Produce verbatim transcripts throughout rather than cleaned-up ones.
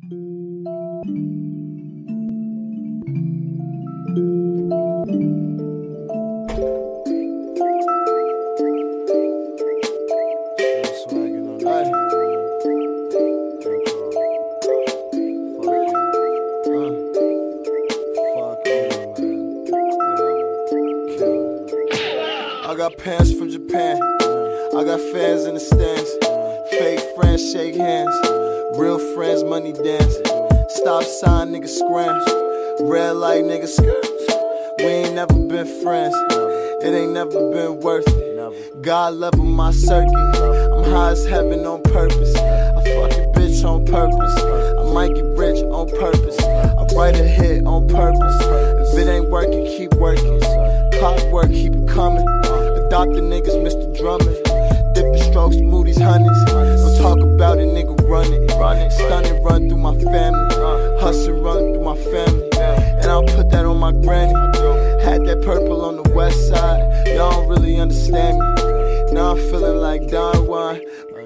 I got pants from Japan, I got fans in the stands. Fake friends shake hands, real friends money dance. Stop sign niggas scram, red light niggas skirt. We ain't never been friends, it ain't never been worth it. God level my circuit, I'm high as heaven on purpose. I fuck a bitch on purpose, I might get rich on purpose. I write a hit on purpose, if it ain't working, keep working. Clockwork, keep it coming. Adopt the niggas, Mister Drummond. Different strokes, Moody's hundreds. Don't talk about it, nigga, run it. Stun it, run through my family. Hustle, run through my family. And I'll put that on my granny. Had that purple on the west side. Y'all don't really understand me. Now I'm feeling like Don Juan.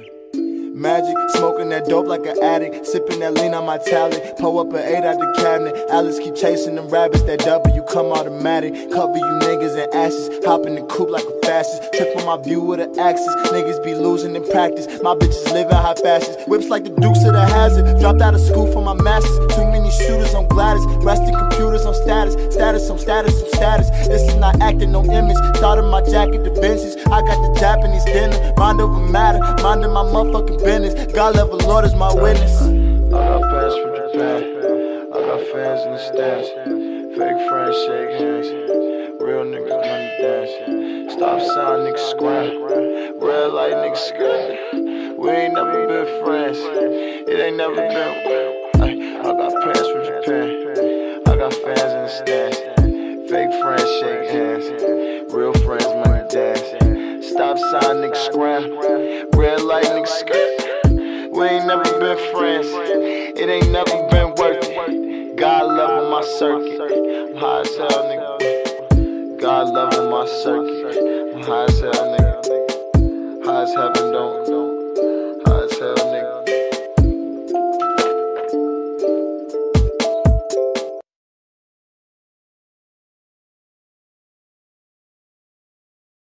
Magic, smoking that dope like an addict. Sipping that lean on my talent. Pull up an eight out the cabinet. Alice keep chasing them rabbits. That W come automatic. Cover you niggas in ashes. Hop in the coupe like a fascist. Trip on my view with an axis. Niggas be losing in practice. My bitches living high fashions. Whips like the Dukes of the Hazard. Dropped out of school for my masters. Too many shooters on Gladys. Resting computers on status. Status on status on status. This is not acting, no image. Started my jacket, the Benzies. I got the Japanese dinner. Mind over matter. Minding my motherfucking business. God level Lord is my witness. I got fans from Japan, I got fans in the stands. Fake friends shake hands, real niggas money dance. Stop sign niggas scram, red light niggas skirt. We ain't never been friends, it ain't never been. Ay, I got fans from Japan, I got fans in the stands. Fake friends shake hands, real friends money dance. Stop sign niggas scram, red light niggas skirt. We ain't never been friends, it ain't never been worth it. God level my circuit, I'm high as hell, nigga. God level my circuit, I'm high as hell, nigga. High as heaven, don't, don't.